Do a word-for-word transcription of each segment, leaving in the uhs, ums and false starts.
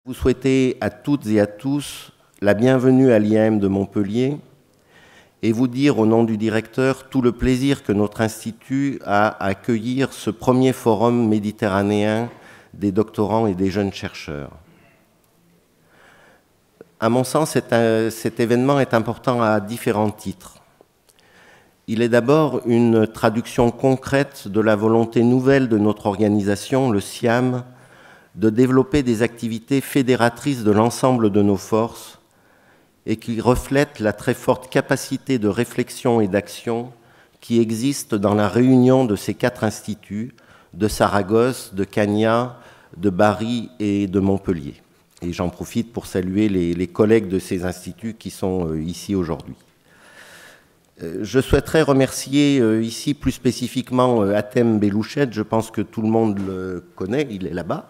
Vous souhaitez à toutes et à tous la bienvenue à l'I A M de Montpellier et vous dire au nom du directeur tout le plaisir que notre institut a à accueillir ce premier forum méditerranéen des doctorants et des jeunes chercheurs. À mon sens, cet, cet événement est important à différents titres. Il est d'abord une traduction concrète de la volonté nouvelle de notre organisation, le SIAM, de développer des activités fédératrices de l'ensemble de nos forces et qui reflètent la très forte capacité de réflexion et d'action qui existe dans la réunion de ces quatre instituts, de Saragosse, de Cagna, de Bari et de Montpellier. Et j'en profite pour saluer les, les collègues de ces instituts qui sont euh, ici aujourd'hui. Euh, je souhaiterais remercier euh, ici plus spécifiquement euh, Hatem Belouched, je pense que tout le monde le connaît, il est là-bas,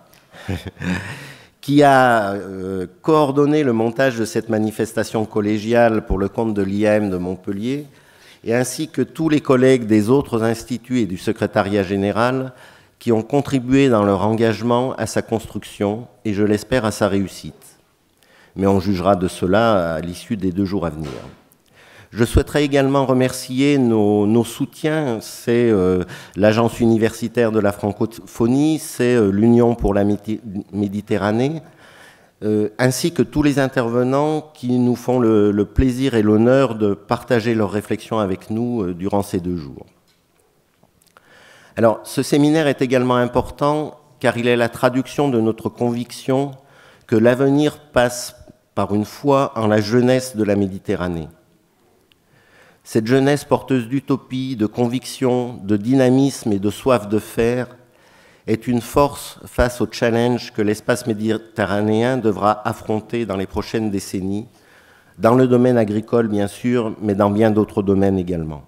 qui a euh, coordonné le montage de cette manifestation collégiale pour le compte de l'I A M de Montpellier, et ainsi que tous les collègues des autres instituts et du secrétariat général qui ont contribué dans leur engagement à sa construction et, je l'espère, à sa réussite. Mais on jugera de cela à l'issue des deux jours à venir. Je souhaiterais également remercier nos, nos soutiens, c'est euh, l'Agence universitaire de la francophonie, c'est euh, l'Union pour la Méditerranée, euh, ainsi que tous les intervenants qui nous font le, le plaisir et l'honneur de partager leurs réflexions avec nous euh, durant ces deux jours. Alors, ce séminaire est également important car il est la traduction de notre conviction que l'avenir passe par une foi en la jeunesse de la Méditerranée. Cette jeunesse porteuse d'utopie, de conviction, de dynamisme et de soif de faire est une force face aux challenges que l'espace méditerranéen devra affronter dans les prochaines décennies, dans le domaine agricole bien sûr, mais dans bien d'autres domaines également.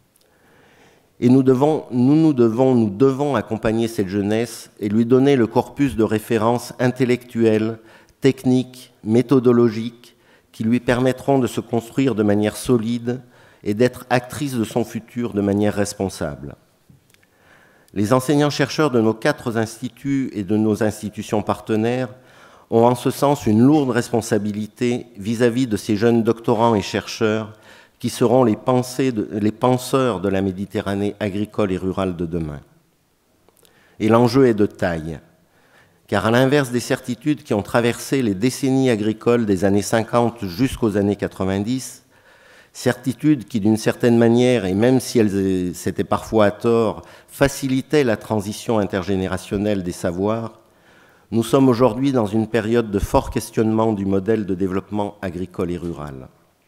Et nous devons, nous, nous, devons, nous devons accompagner cette jeunesse et lui donner le corpus de références intellectuelles, techniques, méthodologiques qui lui permettront de se construire de manière solide et d'être actrice de son futur de manière responsable. Les enseignants-chercheurs de nos quatre instituts et de nos institutions partenaires ont en ce sens une lourde responsabilité vis-à-vis de ces jeunes doctorants et chercheurs qui seront les, de, les penseurs de la Méditerranée agricole et rurale de demain. Et l'enjeu est de taille, car à l'inverse des certitudes qui ont traversé les décennies agricoles des années cinquante jusqu'aux années quatre-vingt-dix, certitudes qui, d'une certaine manière, et même si elles c'était parfois à tort, facilitaient la transition intergénérationnelle des savoirs, nous sommes aujourd'hui dans une période de fort questionnement du modèle de développement agricole et rural.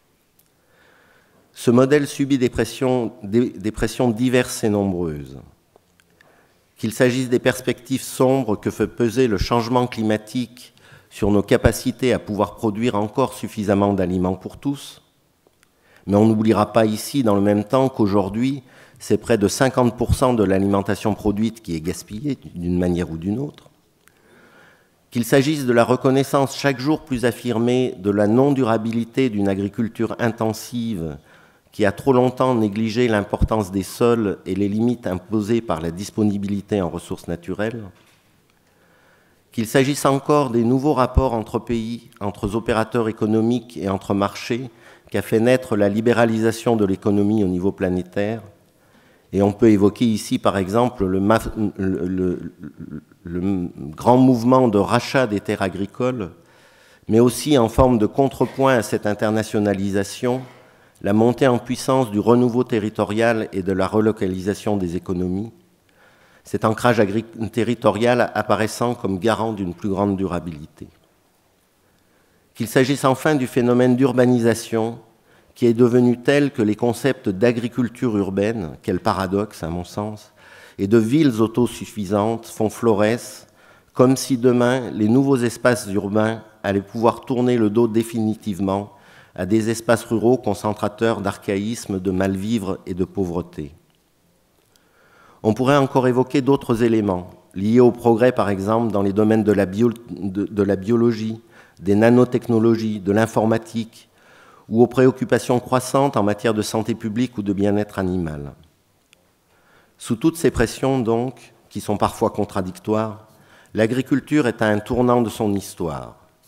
Ce modèle subit des pressions, des, des pressions diverses et nombreuses. Qu'il s'agisse des perspectives sombres que fait peser le changement climatique sur nos capacités à pouvoir produire encore suffisamment d'aliments pour tous, mais on n'oubliera pas ici, dans le même temps, qu'aujourd'hui, c'est près de cinquante pour cent de l'alimentation produite qui est gaspillée d'une manière ou d'une autre. Qu'il s'agisse de la reconnaissance chaque jour plus affirmée de la non-durabilité d'une agriculture intensive qui a trop longtemps négligé l'importance des sols et les limites imposées par la disponibilité en ressources naturelles. Qu'il s'agisse encore des nouveaux rapports entre pays, entre opérateurs économiques et entre marchés, qui a fait naître la libéralisation de l'économie au niveau planétaire. Et on peut évoquer ici, par exemple, le, le, le, le grand mouvement de rachat des terres agricoles, mais aussi en forme de contrepoint à cette internationalisation, la montée en puissance du renouveau territorial et de la relocalisation des économies, cet ancrage territorial apparaissant comme garant d'une plus grande durabilité. Qu'il s'agisse enfin du phénomène d'urbanisation qui est devenu tel que les concepts d'agriculture urbaine, quel paradoxe à mon sens, et de villes autosuffisantes font florès, comme si demain les nouveaux espaces urbains allaient pouvoir tourner le dos définitivement à des espaces ruraux concentrateurs d'archaïsme, de mal-vivre et de pauvreté. On pourrait encore évoquer d'autres éléments, liés au progrès par exemple dans les domaines de la, bio, de, de la biologie, des nanotechnologies, de l'informatique, ou aux préoccupations croissantes en matière de santé publique ou de bien-être animal. Sous toutes ces pressions, donc, qui sont parfois contradictoires, l'agriculture est à un tournant de son histoire.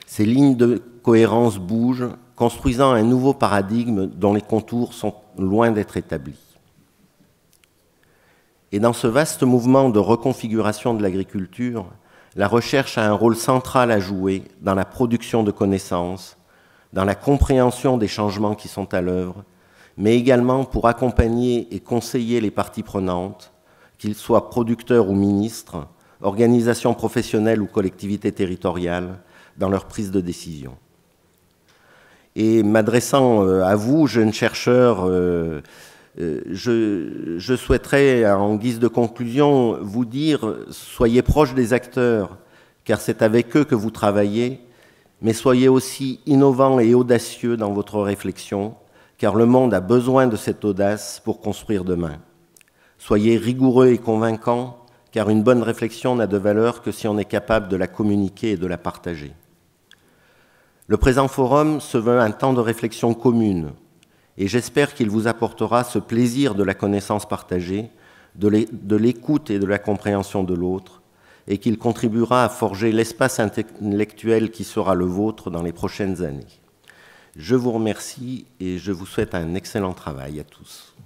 Ces lignes de cohérence bougent, construisant un nouveau paradigme dont les contours sont loin d'être établis. Et dans ce vaste mouvement de reconfiguration de l'agriculture, la recherche a un rôle central à jouer dans la production de connaissances, dans la compréhension des changements qui sont à l'œuvre, mais également pour accompagner et conseiller les parties prenantes, qu'ils soient producteurs ou ministres, organisations professionnelles ou collectivités territoriales, dans leur prise de décision. Et m'adressant à vous, jeunes chercheurs, euh, je, je souhaiterais, en guise de conclusion, vous dire, soyez proches des acteurs, car c'est avec eux que vous travaillez, mais soyez aussi innovants et audacieux dans votre réflexion, car le monde a besoin de cette audace pour construire demain. Soyez rigoureux et convaincants, car une bonne réflexion n'a de valeur que si on est capable de la communiquer et de la partager. Le présent forum se veut un temps de réflexion commune, et j'espère qu'il vous apportera ce plaisir de la connaissance partagée, de l'écoute et de la compréhension de l'autre, et qu'il contribuera à forger l'espace intellectuel qui sera le vôtre dans les prochaines années. Je vous remercie et je vous souhaite un excellent travail à tous.